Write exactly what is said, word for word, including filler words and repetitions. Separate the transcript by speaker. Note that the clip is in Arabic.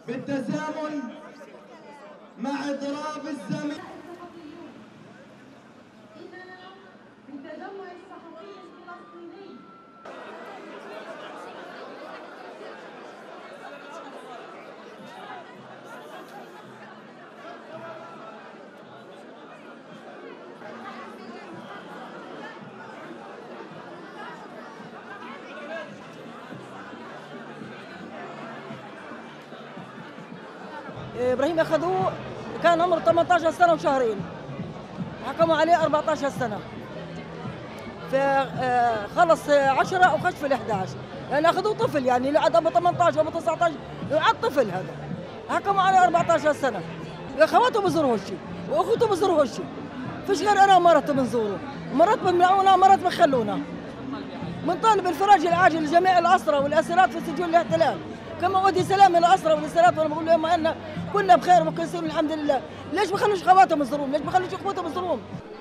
Speaker 1: بالتزامن مع إضراب الزميل
Speaker 2: في تجمع الصحفي الفلسطيني.
Speaker 3: ابراهيم اخذوه كان عمره ثمانية عشر سنه وشهرين، حكموا عليه أربعة عشر سنه، فخلص عشرة وخش في الأحد عشر، يعني اخذوه طفل، يعني لعد ابو ثمانية عشر ابو تسعة عشر يعد طفل هذا، حكموا عليه أربعة عشر سنه. اخواته بزوروه شيء واخوته بزوروه شيء، فيش غير انا ومرته بنزوره، مرات بمنعونا مرات بخلونا. بنطالب الفراج العاجل لجميع الاسرى والاسيرات في سجون الاحتلال، كما ودي سلام الاسرى والاسيرات، وانا بقول لهم ان كنا بخير وكويسين الحمد لله. ليش ما خلوش خواتهم يزوروهم؟ ليش ما خلوش اخواتهم يزوروهم؟